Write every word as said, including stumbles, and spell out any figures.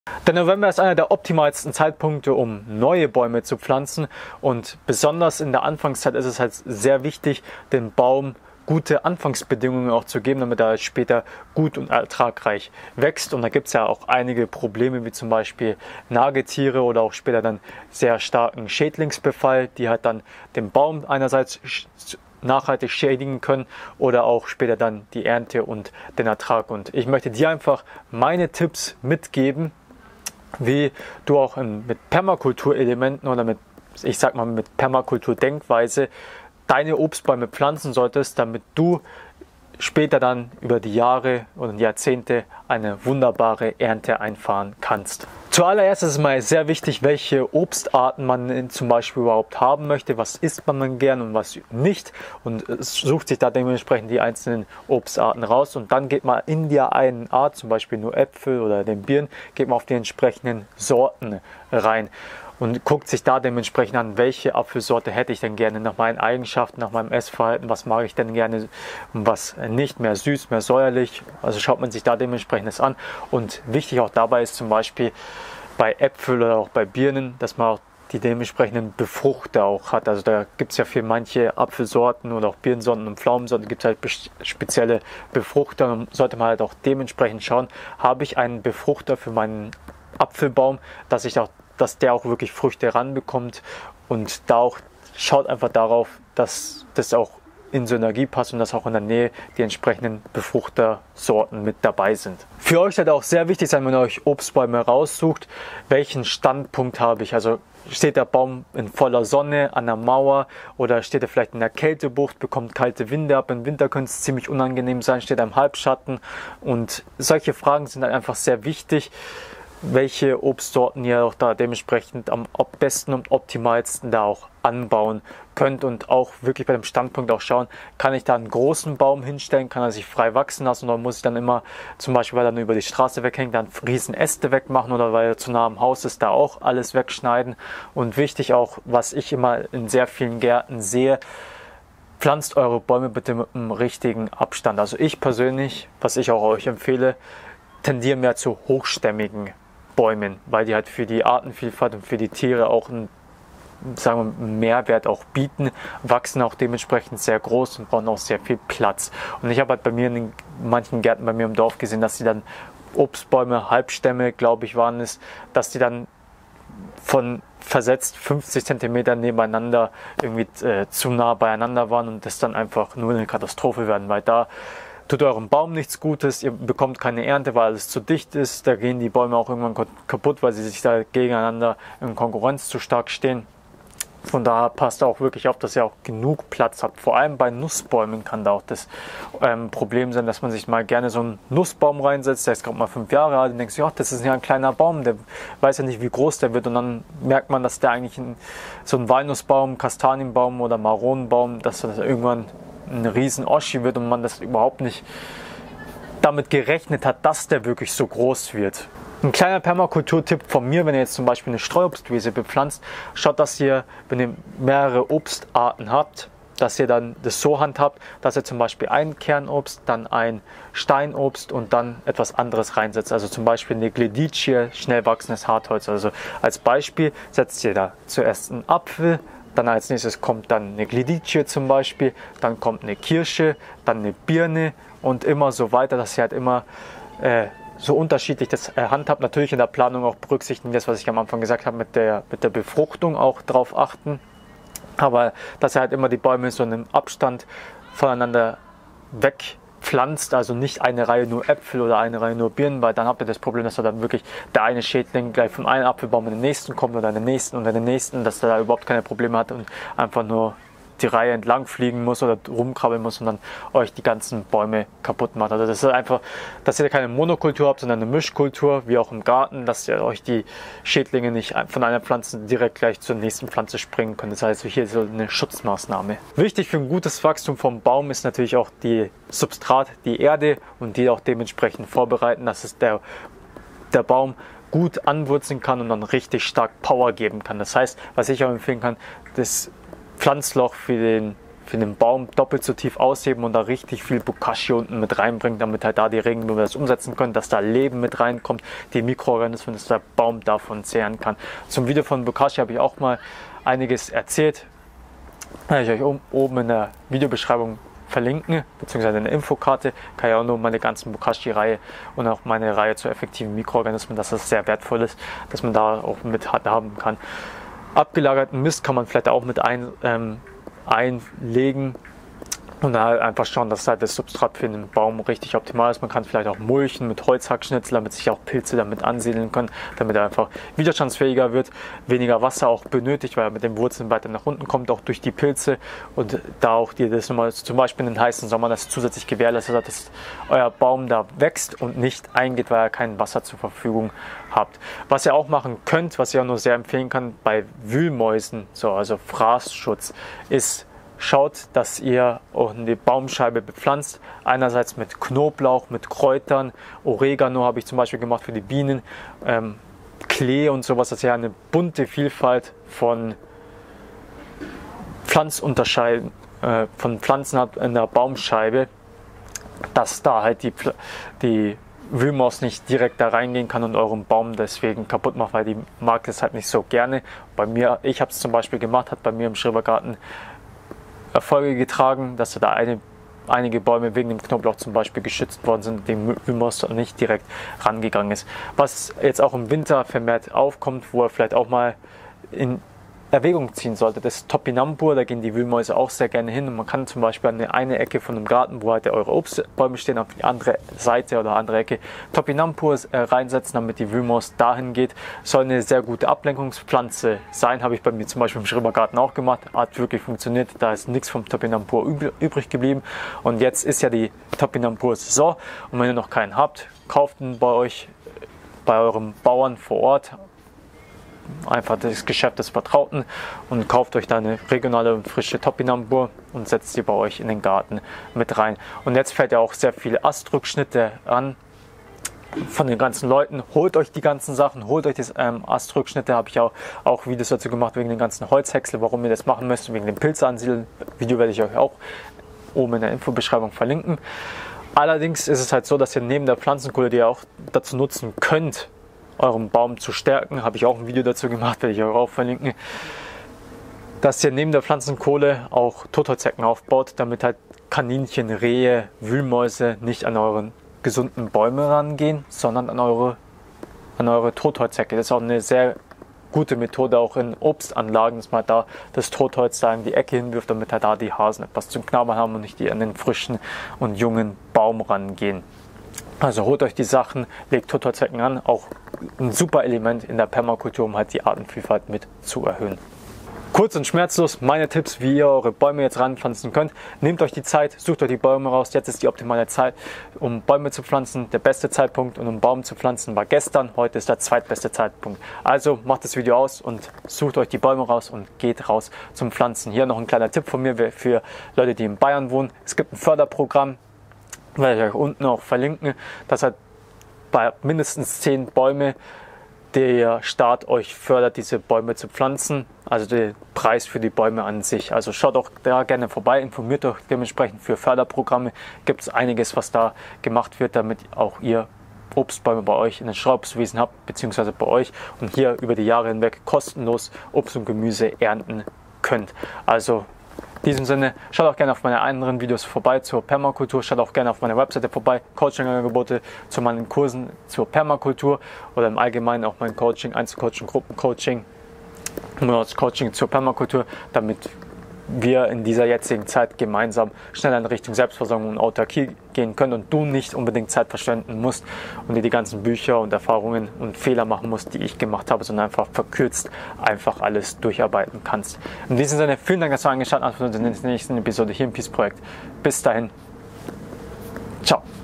Der November ist einer der optimalsten Zeitpunkte, um neue Bäume zu pflanzen, und besonders in der Anfangszeit ist es halt sehr wichtig, dem Baum gute Anfangsbedingungen auch zu geben, damit er später gut und ertragreich wächst. Und da gibt es ja auch einige Probleme, wie zum Beispiel Nagetiere oder auch später dann sehr starken Schädlingsbefall, die halt dann den Baum einerseits nachhaltig schädigen können oder auch später dann die Ernte und den Ertrag. Und ich möchte dir einfach meine Tipps mitgeben, wie du auch in, mit Permakulturelementen oder mit, ich sag mal, mit Permakulturdenkweise deine Obstbäume pflanzen solltest, damit du später dann über die Jahre und Jahrzehnte eine wunderbare Ernte einfahren kannst. Zuallererst ist es mal sehr wichtig, welche Obstarten man zum Beispiel überhaupt haben möchte, was isst man dann gern und was nicht, und sucht sich da dementsprechend die einzelnen Obstarten raus, und dann geht man in der einen Art, zum Beispiel nur Äpfel oder den Birnen, geht man auf die entsprechenden Sorten rein und guckt sich da dementsprechend an, welche Apfelsorte hätte ich denn gerne nach meinen Eigenschaften, nach meinem Essverhalten, was mag ich denn gerne und was nicht, mehr süß, mehr säuerlich. Also schaut man sich da dementsprechend an. Und wichtig auch dabei ist zum Beispiel bei Äpfeln oder auch bei Birnen, dass man auch die dementsprechenden Befruchter auch hat. Also da gibt es ja für manche Apfelsorten oder auch Birnensorten und Pflaumensorten gibt es halt spezielle Befruchter, und sollte man halt auch dementsprechend schauen, habe ich einen Befruchter für meinen Apfelbaum, dass ich auch dass der auch wirklich Früchte ranbekommt, und da auch schaut einfach darauf, dass das auch in Synergie passt und dass auch in der Nähe die entsprechenden Befruchtersorten mit dabei sind. Für euch sollte auch sehr wichtig sein, wenn ihr euch Obstbäume raussucht, welchen Standpunkt habe ich. Also steht der Baum in voller Sonne an der Mauer oder steht er vielleicht in der Kältebucht, bekommt kalte Winde ab. Im Winter könnte es ziemlich unangenehm sein, steht er im Halbschatten, und solche Fragen sind dann einfach sehr wichtig, welche Obstsorten ihr auch da dementsprechend am besten und optimalsten da auch anbauen könnt, und auch wirklich bei dem Standpunkt auch schauen, kann ich da einen großen Baum hinstellen, kann er sich frei wachsen lassen, oder muss ich dann immer, zum Beispiel weil er nur über die Straße weghängt, dann riesen Äste wegmachen, oder weil er zu nah am Haus ist, da auch alles wegschneiden. Und wichtig auch, was ich immer in sehr vielen Gärten sehe, pflanzt eure Bäume bitte mit einem richtigen Abstand. Also ich persönlich, was ich auch euch empfehle, tendiere mehr zu hochstämmigen Bäumen, weil die halt für die Artenvielfalt und für die Tiere auch einen, sagen wir, Mehrwert auch bieten, wachsen auch dementsprechend sehr groß und brauchen auch sehr viel Platz. Und ich habe halt bei mir in den, manchen Gärten bei mir im Dorf gesehen, dass die dann Obstbäume, Halbstämme, glaube ich, waren es, dass die dann von versetzt fünfzig Zentimeter nebeneinander irgendwie äh, zu nah beieinander waren, und das dann einfach nur eine Katastrophe werden, weil da tut eurem Baum nichts Gutes, ihr bekommt keine Ernte, weil alles zu dicht ist, da gehen die Bäume auch irgendwann kaputt, weil sie sich da gegeneinander in Konkurrenz zu stark stehen. Von daher passt auch wirklich auf, dass ihr auch genug Platz habt. Vor allem bei Nussbäumen kann da auch das ähm, Problem sein, dass man sich mal gerne so einen Nussbaum reinsetzt, der ist gerade mal fünf Jahre alt, und denkt sich, ach, das ist ja ein kleiner Baum, der weiß ja nicht, wie groß der wird, und dann merkt man, dass der eigentlich ein, so ein Walnussbaum, Kastanienbaum oder Maronenbaum, dass das irgendwann ein riesen Oschi wird und man das überhaupt nicht damit gerechnet hat, dass der wirklich so groß wird. Ein kleiner Permakulturtipp von mir, wenn ihr jetzt zum Beispiel eine Streuobstwiese bepflanzt, schaut, dass ihr, wenn ihr mehrere Obstarten habt, dass ihr dann das so handhabt, dass ihr zum Beispiel ein Kernobst, dann ein Steinobst und dann etwas anderes reinsetzt. Also zum Beispiel eine Gleditschie, schnell wachsendes Hartholz. Also als Beispiel setzt ihr da zuerst einen Apfel, dann als nächstes kommt dann eine Gleditschie zum Beispiel, dann kommt eine Kirsche, dann eine Birne und immer so weiter, dass ihr halt immer äh, so unterschiedlich das äh, handhabt. Natürlich in der Planung auch berücksichtigen, das, was ich am Anfang gesagt habe, mit der, mit der Befruchtung auch drauf achten. Aber dass ihr halt immer die Bäume so in einem Abstand voneinander weg pflanzt, also nicht eine Reihe nur Äpfel oder eine Reihe nur Birnen, weil dann habt ihr das Problem, dass da dann wirklich der eine Schädling gleich vom einen Apfelbaum in den nächsten kommt oder in den nächsten und in den nächsten, dass er da überhaupt keine Probleme hat und einfach nur die Reihe entlang fliegen muss oder rumkrabbeln muss und dann euch die ganzen Bäume kaputt macht. Also das ist einfach, dass ihr keine Monokultur habt, sondern eine Mischkultur, wie auch im Garten, dass ihr euch die Schädlinge nicht von einer Pflanze direkt gleich zur nächsten Pflanze springen könnt. Das heißt, hier ist so eine Schutzmaßnahme. Wichtig für ein gutes Wachstum vom Baum ist natürlich auch die Substrat, die Erde, und die auch dementsprechend vorbereiten, dass es der, der Baum gut anwurzeln kann und dann richtig stark Power geben kann. Das heißt, was ich auch empfehlen kann, das Pflanzloch für den für den Baum doppelt so tief ausheben und da richtig viel Bokashi unten mit reinbringen, damit halt da die Regenwürmer das umsetzen können, dass da Leben mit reinkommt, die Mikroorganismen, dass der Baum davon zehren kann. Zum Video von Bokashi habe ich auch mal einiges erzählt. Kann ich euch oben in der Videobeschreibung verlinken, beziehungsweise in der Infokarte, kann ich auch nur meine ganzen Bokashi-Reihe und auch meine Reihe zu effektiven Mikroorganismen, dass das sehr wertvoll ist, dass man da auch mit haben kann. Abgelagerten Mist kann man vielleicht auch mit ein, ähm, einlegen und dann halt einfach schauen, dass halt das Substrat für den Baum richtig optimal ist. Man kann vielleicht auch mulchen mit Holzhackschnitzel, damit sich auch Pilze damit ansiedeln können, damit er einfach widerstandsfähiger wird, weniger Wasser auch benötigt, weil er mit den Wurzeln weiter nach unten kommt, auch durch die Pilze und da auch die das nochmal zum Beispiel in den heißen Sommer das zusätzlich gewährleistet hat, dass euer Baum da wächst und nicht eingeht, weil er kein Wasser zur Verfügung habt. Was ihr auch machen könnt, was ich auch nur sehr empfehlen kann bei Wühlmäusen, so also Fraßschutz, ist schaut, dass ihr auch eine Baumscheibe bepflanzt. Einerseits mit Knoblauch, mit Kräutern, Oregano habe ich zum Beispiel gemacht für die Bienen, ähm, Klee und sowas, dass ihr eine bunte Vielfalt von Pflanzunterscheiden, äh, von Pflanzen habt in der Baumscheibe, dass da halt die, die Wühlmaus nicht direkt da reingehen kann und euren Baum deswegen kaputt macht, weil die mag das halt nicht so gerne. Bei mir, ich habe es zum Beispiel gemacht, hat bei mir im Schrebergarten Erfolge getragen, dass da eine, einige Bäume wegen dem Knoblauch zum Beispiel geschützt worden sind, dem Wühlmaus nicht direkt rangegangen ist. Was jetzt auch im Winter vermehrt aufkommt, wo er vielleicht auch mal in Erwägung ziehen sollte, das ist Topinambur, da gehen die Wühlmäuse auch sehr gerne hin und man kann zum Beispiel an eine, eine Ecke von einem Garten, wo halt eure Obstbäume stehen, auf die andere Seite oder andere Ecke Topinambur äh, reinsetzen, damit die Wühlmaus dahin geht. Soll eine sehr gute Ablenkungspflanze sein, habe ich bei mir zum Beispiel im Schrebergarten auch gemacht, hat wirklich funktioniert, da ist nichts vom Topinambur üb übrig geblieben und jetzt ist ja die Topinambur-Saison und wenn ihr noch keinen habt, kauft ihn bei euch, bei eurem Bauern vor Ort, einfach das Geschäft des Vertrauten und kauft euch da eine regionale und frische Topinambur und setzt sie bei euch in den Garten mit rein. Und jetzt fällt ja auch sehr viele Astrückschnitte an von den ganzen Leuten. Holt euch die ganzen Sachen, holt euch das ähm, Astrückschnitte, habe ich auch, auch Videos dazu gemacht, wegen den ganzen Holzhäcksel, warum ihr das machen müsst, wegen dem Pilze ansiedeln. Video werde ich euch auch oben in der Infobeschreibung verlinken. Allerdings ist es halt so, dass ihr neben der Pflanzenkohle, die ihr auch dazu nutzen könnt, euren Baum zu stärken, habe ich auch ein Video dazu gemacht, werde ich euch auch verlinken, dass ihr neben der Pflanzenkohle auch Totholzhecken aufbaut, damit halt Kaninchen, Rehe, Wühlmäuse nicht an euren gesunden Bäume rangehen, sondern an eure, an eure Totholzhecke. Das ist auch eine sehr gute Methode auch in Obstanlagen, dass man da das Totholz da in die Ecke hinwirft, damit halt da die Hasen etwas zum Knabbern haben und nicht die an den frischen und jungen Baum rangehen. Also holt euch die Sachen, legt Totholzhecken an, auch ein super Element in der Permakultur, um halt die Artenvielfalt mit zu erhöhen. Kurz und schmerzlos meine Tipps, wie ihr eure Bäume jetzt ranpflanzen könnt. Nehmt euch die Zeit, sucht euch die Bäume raus. Jetzt ist die optimale Zeit, um Bäume zu pflanzen. Der beste Zeitpunkt, um einen Baum zu pflanzen, war gestern. Heute ist der zweitbeste Zeitpunkt. Also macht das Video aus und sucht euch die Bäume raus und geht raus zum Pflanzen. Hier noch ein kleiner Tipp von mir für Leute, die in Bayern wohnen. Es gibt ein Förderprogramm, werde ich euch unten auch verlinken, dass halt bei mindestens zehn Bäume der Staat euch fördert, diese Bäume zu pflanzen, also der Preis für die Bäume an sich. Also schaut auch da gerne vorbei, informiert euch dementsprechend für Förderprogramme. Gibt es einiges, was da gemacht wird, damit auch ihr Obstbäume bei euch in den Straußwiesen habt, beziehungsweise bei euch und hier über die Jahre hinweg kostenlos Obst und Gemüse ernten könnt. Also in diesem Sinne, schaut auch gerne auf meine anderen Videos vorbei zur Permakultur, schaut auch gerne auf meiner Webseite vorbei, Coaching-Angebote zu meinen Kursen zur Permakultur oder im Allgemeinen auch mein Coaching, Einzelcoaching, Gruppencoaching, Coaching zur Permakultur, damit wir in dieser jetzigen Zeit gemeinsam schneller in Richtung Selbstversorgung und Autarkie gehen können und du nicht unbedingt Zeit verschwenden musst und dir die ganzen Bücher und Erfahrungen und Fehler machen musst, die ich gemacht habe, sondern einfach verkürzt einfach alles durcharbeiten kannst. In diesem Sinne, vielen Dank, dass du eingeschaltet hast und in der nächsten Episode hier im Peace Projekt. Bis dahin, ciao.